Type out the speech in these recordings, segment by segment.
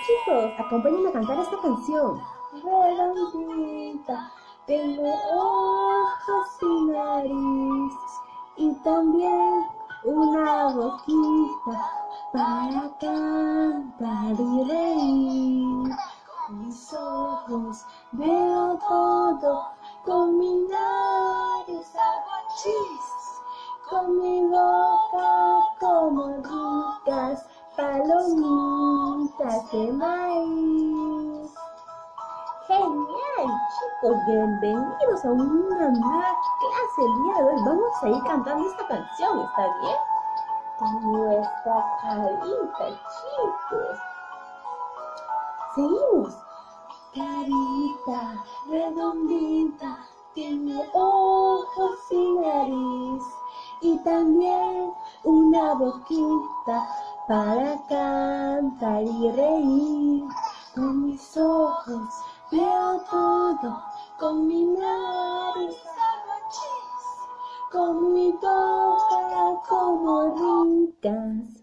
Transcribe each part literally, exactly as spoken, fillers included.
chicos, acompáñenme a cantar esta canción. Redondita, tengo ojos y nariz, y también una boquita para cantar y reír. Con mis ojos veo todo, con mi nariz hago chis, con mi boca como ricas palomitas de maíz. Genial, chicos, bienvenidos a una nueva clase el día de hoy. Vamos a ir cantando esta canción, ¿está bien? Con nuestra carita, chicos. Seguimos. Carita redondita, tiene ojos y nariz, y también una boquita para cantar y reír. Con mis ojos veo todo, con mi nariz hago chis, con mi boca como ricas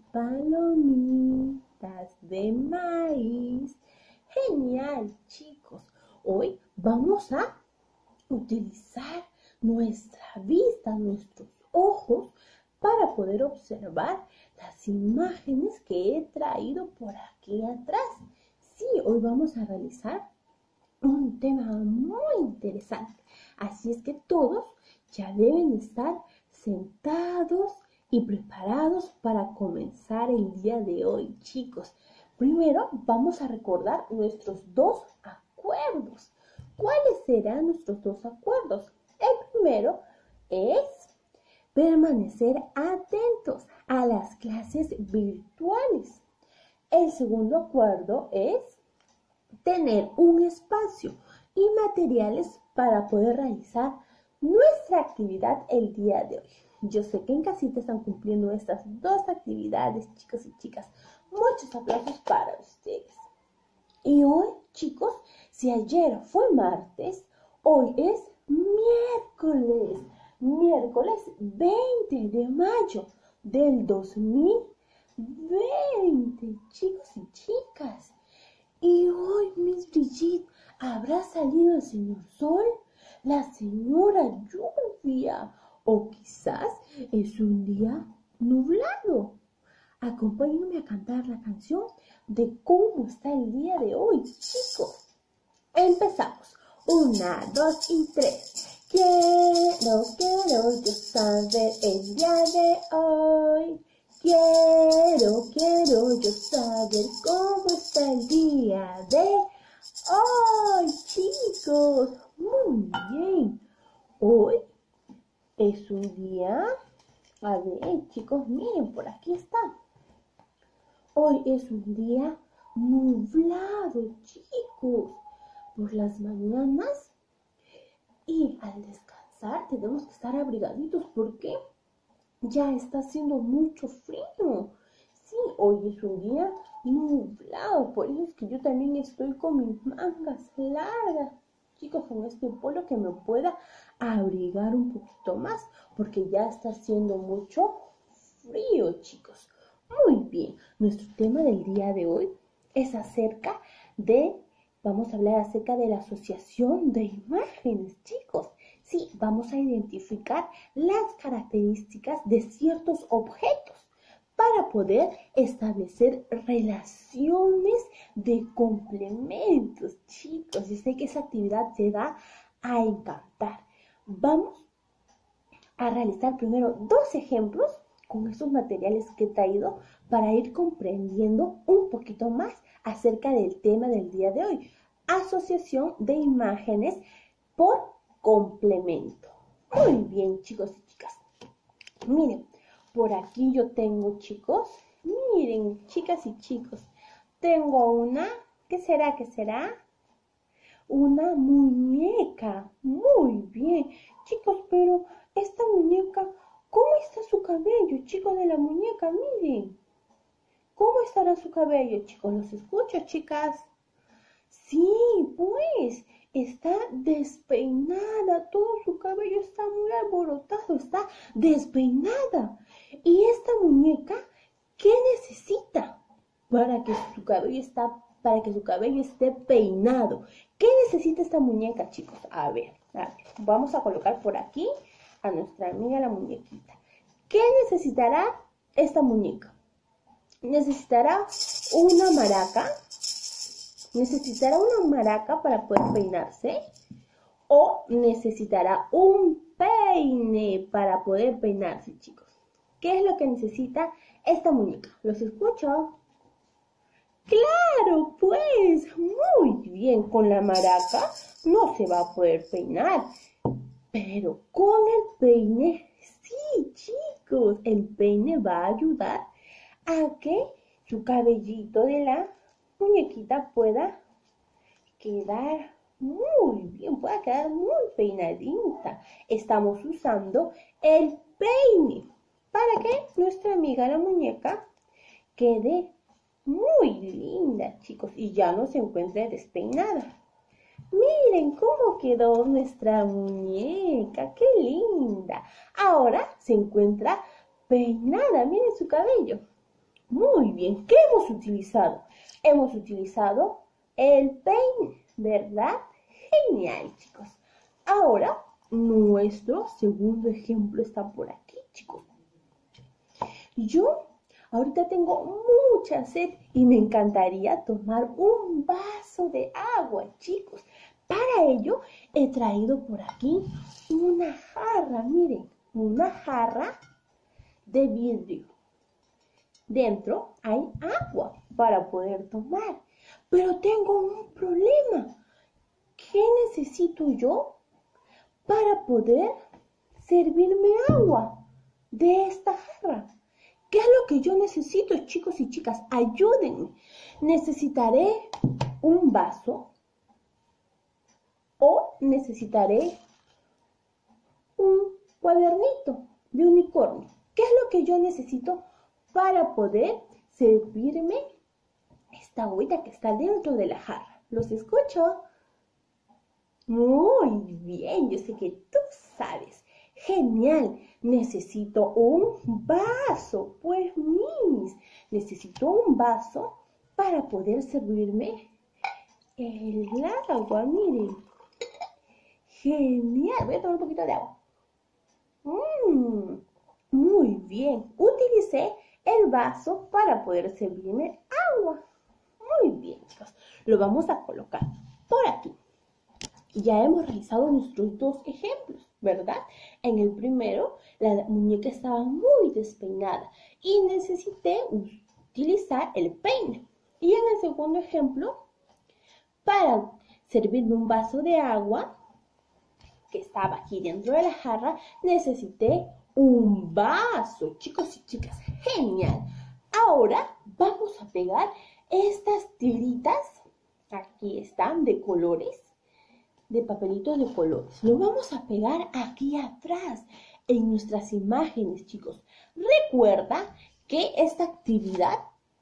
palomitas de maíz. Genial, chicos. Hoy vamos a utilizar nuestra vista, nuestros ojos, para poder observar las imágenes que he traído por aquí atrás. Sí, hoy vamos a realizar un tema muy interesante. Así es que todos ya deben estar sentados y preparados para comenzar el día de hoy, chicos. Primero vamos a recordar nuestros dos acuerdos. ¿Cuáles serán nuestros dos acuerdos? El primero es permanecer atentos a las clases virtuales. El segundo acuerdo es tener un espacio y materiales para poder realizar nuestra actividad el día de hoy. Yo sé que en casita están cumpliendo estas dos actividades, chicos y chicas. Muchos aplausos para ustedes. Y hoy, chicos, si ayer fue martes, hoy es miércoles. Miércoles veinte de mayo del dos mil veinte, chicos y chicas. Y hoy, Miss Brigitte, ¿habrá salido el señor Sol, la señora Lluvia, o quizás es un día nublado? Acompáñenme a cantar la canción de cómo está el día de hoy, chicos. Empezamos. Una, dos y tres. Quiero, quiero yo saber el día de hoy. Quiero, quiero yo saber cómo está el día de hoy, chicos. Muy bien. Hoy es un día... A ver, chicos, miren, por aquí está. Hoy es un día nublado, chicos, por las mañanas, y al descansar tenemos que estar abrigaditos porque ya está haciendo mucho frío. Sí, hoy es un día nublado, por eso es que yo también estoy con mis mangas largas, chicos, con este polo que me pueda abrigar un poquito más, porque ya está haciendo mucho frío, chicos. Muy bien, nuestro tema del día de hoy es acerca de, vamos a hablar acerca de la asociación de imágenes, chicos. Sí, vamos a identificar las características de ciertos objetos para poder establecer relaciones de complementos, chicos. Yo sé que esa actividad te va a encantar. Vamos a realizar primero dos ejemplos con estos materiales que he traído para ir comprendiendo un poquito más acerca del tema del día de hoy. Asociación de imágenes por complemento. Muy bien, chicos y chicas. Miren, por aquí yo tengo, chicos, miren, chicas y chicos, tengo una, ¿qué será? ¿Qué será? Una muñeca. Muy bien, chicos, pero esta muñeca, ¿cómo está su cabello, chicos, de la muñeca? Miren, ¿cómo estará su cabello, chicos? ¿Los escucho, chicas? Sí, pues, está despeinada, todo su cabello está muy alborotado, está despeinada. Y esta muñeca, ¿qué necesita para que su cabello está para que su cabello esté peinado. ¿Qué necesita esta muñeca, chicos? A ver, a ver, vamos a colocar por aquí a nuestra amiga la muñequita. ¿Qué necesitará esta muñeca? Necesitará una maraca, necesitará una maraca para poder peinarse, o necesitará un peine para poder peinarse, chicos. ¿Qué es lo que necesita esta muñeca? ¿Los escucho? Claro, pues, muy bien, con la maraca no se va a poder peinar, pero con el peine, sí, chicos, el peine va a ayudar a que su cabellito de la muñequita pueda quedar muy bien, pueda quedar muy peinadita. Estamos usando el peine para que nuestra amiga la muñeca quede muy linda, chicos, y ya no se encuentre despeinada. Miren cómo quedó nuestra muñeca, qué linda. Ahora se encuentra peinada, miren su cabello. Muy bien, ¿qué hemos utilizado? Hemos utilizado el peine, ¿verdad? Genial, chicos. Ahora, nuestro segundo ejemplo está por aquí, chicos. Yo ahorita tengo mucha sed y me encantaría tomar un vaso de agua, chicos. Para ello he traído por aquí una jarra, miren, una jarra de vidrio. Dentro hay agua para poder tomar, pero tengo un problema. ¿Qué necesito yo para poder servirme agua de esta jarra? ¿Qué es lo que yo necesito, chicos y chicas? Ayúdenme. Necesitaré un vaso o necesitaré un cuadernito de unicornio. ¿Qué es lo que yo necesito para poder servirme esta agüita que está dentro de la jarra? ¿Los escucho? Muy bien, yo sé que tú sabes. Genial, necesito un vaso. Pues mis, necesito un vaso para poder servirme el agua, miren. Genial, voy a tomar un poquito de agua. Mm, muy bien, utilicé el vaso para poder servirme agua. Muy bien, chicos, lo vamos a colocar por aquí. Ya hemos realizado nuestros dos ejemplos, ¿verdad? En el primero, la muñeca estaba muy despeinada y necesité utilizar el peine. Y en el segundo ejemplo, para servirme un vaso de agua que estaba aquí dentro de la jarra, necesité un vaso. Chicos y chicas, genial. Ahora vamos a pegar estas tiritas, aquí están, de colores, de papelitos de colores. Lo vamos a pegar aquí atrás en nuestras imágenes, chicos. Recuerda que esta actividad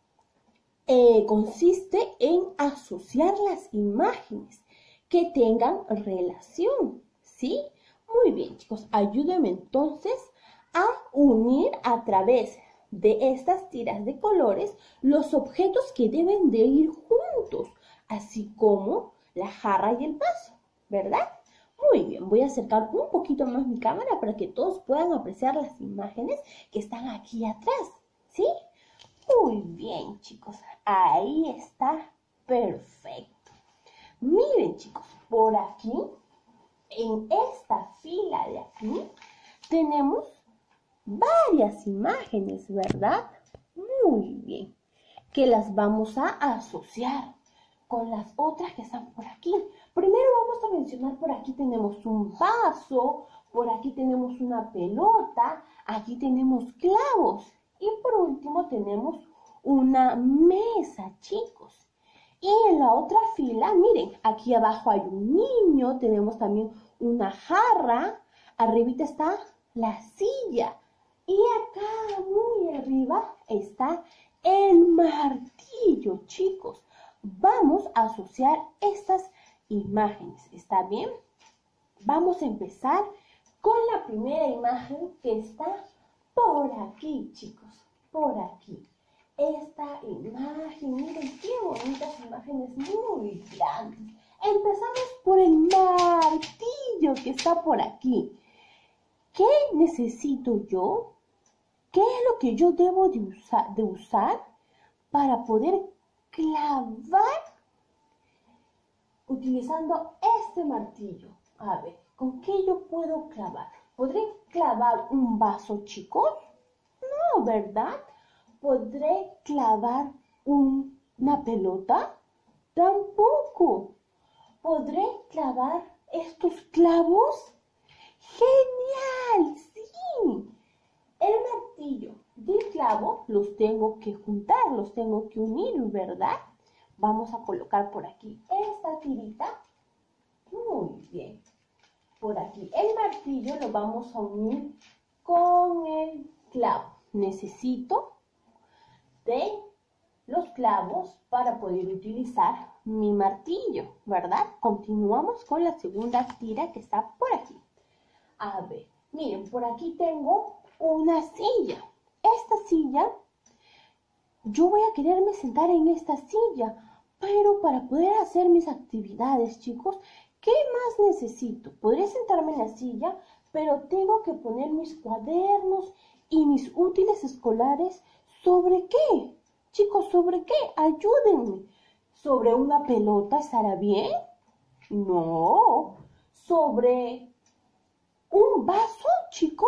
eh, consiste en asociar las imágenes que tengan relación, ¿sí? Muy bien, chicos. Ayúdenme entonces a unir a través de estas tiras de colores los objetos que deben de ir juntos, así como la jarra y el vaso, ¿verdad? Muy bien, voy a acercar un poquito más mi cámara para que todos puedan apreciar las imágenes que están aquí atrás, ¿sí? Muy bien, chicos, ahí está, perfecto. Miren, chicos, por aquí, en esta fila de aquí, tenemos varias imágenes, ¿verdad? Muy bien, que las vamos a asociar con las otras que están por aquí. Primero vamos a mencionar, por aquí tenemos un vaso, por aquí tenemos una pelota, aquí tenemos clavos y por último tenemos una mesa, chicos. Y en la otra fila, miren, aquí abajo hay un niño, tenemos también una jarra, arribita está la silla y acá muy arriba está el martillo, chicos. Vamos a asociar estas imágenes, ¿está bien? Vamos a empezar con la primera imagen que está por aquí, chicos, por aquí. Esta imagen, miren qué bonitas imágenes imágenes muy grandes. Empezamos por el martillo que está por aquí. ¿Qué necesito yo? ¿Qué es lo que yo debo de, usa, de usar para poder clavar utilizando este martillo? A ver, ¿con qué yo puedo clavar? ¿Podré clavar un vaso, chicos? No, ¿verdad? ¿Podré clavar un, una pelota? Tampoco. ¿Podré clavar estos clavos? ¡Genial! ¡Sí! El martillo del clavo los tengo que juntar, los tengo que unir, ¿verdad? Vamos a colocar por aquí esta tirita. Muy bien. Por aquí el martillo lo vamos a unir con el clavo. Necesito de los clavos para poder utilizar mi martillo, ¿verdad? Continuamos con la segunda tira que está por aquí. A ver, miren, por aquí tengo una silla. Esta silla, yo voy a quererme sentar en esta silla, pero para poder hacer mis actividades, chicos, ¿qué más necesito? Podré sentarme en la silla, pero tengo que poner mis cuadernos y mis útiles escolares. ¿Sobre qué? Chicos, ¿sobre qué? Ayúdenme. ¿Sobre una pelota estará bien? No. ¿Sobre un vaso, chicos?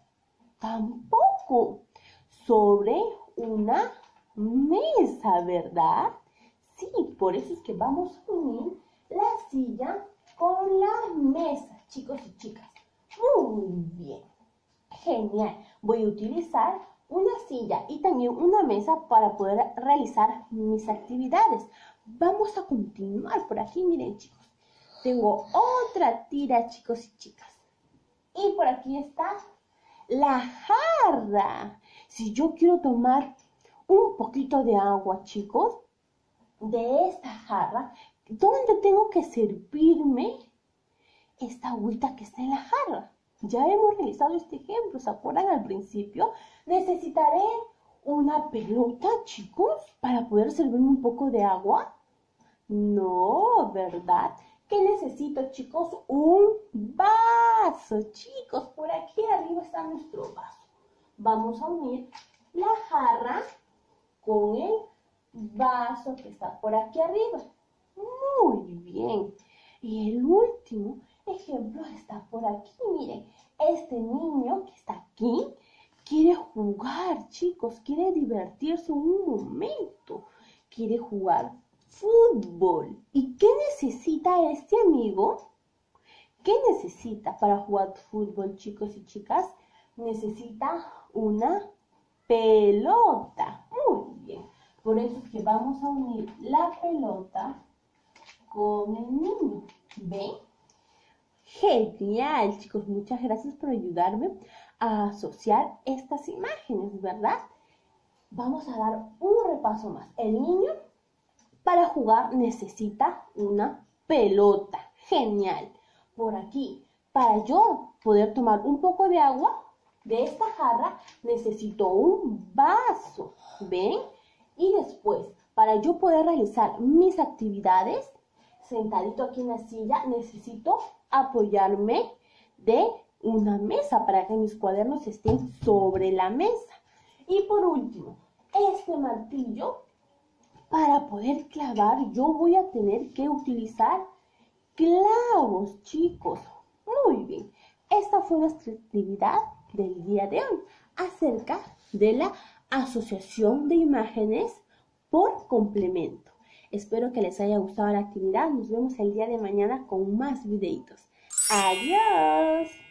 Tampoco. ¿Sobre una mesa, verdad? Sí, por eso es que vamos a unir la silla con la mesa, chicos y chicas. Muy bien. Genial. Voy a utilizar una silla y también una mesa para poder realizar mis actividades. Vamos a continuar por aquí, miren, chicos. Tengo otra tira, chicos y chicas. Y por aquí está la jarra. Si yo quiero tomar un poquito de agua, chicos, de esta jarra, ¿dónde tengo que servirme esta agüita que está en la jarra? Ya hemos realizado este ejemplo, ¿se acuerdan al principio? Necesitaré una pelota, chicos, para poder servirme un poco de agua. No, ¿verdad? ¿Qué necesito, chicos? Un vaso, chicos. Por aquí arriba está nuestro vaso. Vamos a unir la jarra con el vaso que está por aquí arriba. Muy bien. Y el último ejemplo está por aquí. Miren, este niño que está aquí quiere jugar, chicos. Quiere divertirse un momento. Quiere jugar fútbol. ¿Y qué necesita este amigo? ¿Qué necesita para jugar fútbol, chicos y chicas? Necesita una pelota. Muy bien. Por eso es que vamos a unir la pelota con el niño. ¿Ven? Genial, chicos. Muchas gracias por ayudarme a asociar estas imágenes, ¿verdad? Vamos a dar un repaso más. El niño, para jugar, necesita una pelota. Genial. Por aquí, para yo poder tomar un poco de agua de esta jarra, necesito un vaso. ¿Ven? Y después, para yo poder realizar mis actividades, sentadito aquí en la silla, necesito apoyarme de una mesa para que mis cuadernos estén sobre la mesa. Y por último, este martillo, para poder clavar, yo voy a tener que utilizar clavos, chicos. Muy bien. Esta fue nuestra actividad del día de hoy acerca de la asociación de imágenes por complemento. Espero que les haya gustado la actividad. Nos vemos el día de mañana con más videitos. ¡Adiós!